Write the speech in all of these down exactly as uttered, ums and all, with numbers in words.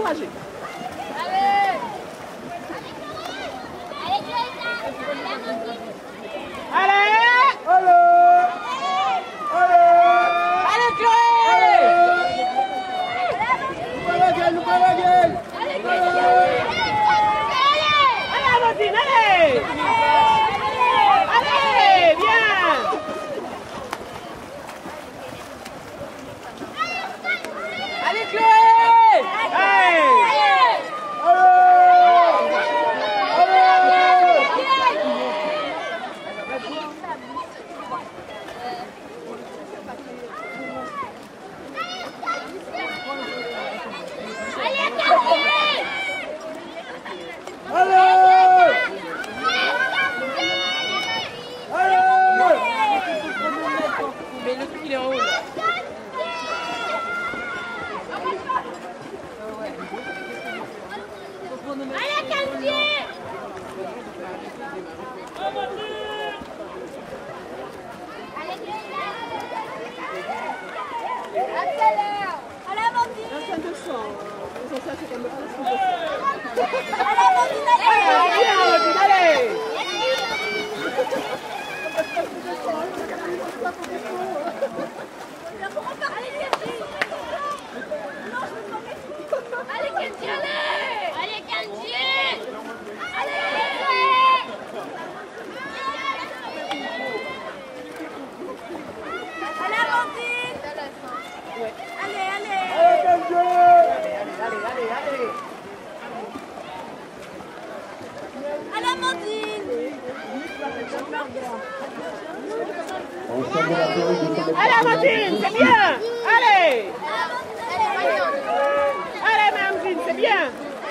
décourager. Allez. Allez. Allez. Allez, Chloé. Allez, la gueule, nous la gueule. Allez, Amandine, allez. Allez, bien. Allez, Chloé. Hey. Mais le truc il est en haut là. Allez, Candier. Accélère. Allez, Amandine. Un de sang. Ils ont ça, c'est comme le Allez, Amandine, allez. Allez, Amandine, allez. Allez, Kenji, allez. Allez, Kenji. Allez. Allez, Amandine. Allez, allez. Allez, Kenji. Allez, allez, allez. Allez, Amandine. Allez, Amandine, c'est bien. Allez. Allez, Amandine, c'est bien.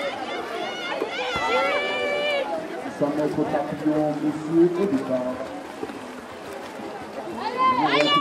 cent mètres papillon, monsieur, au départ. Allez.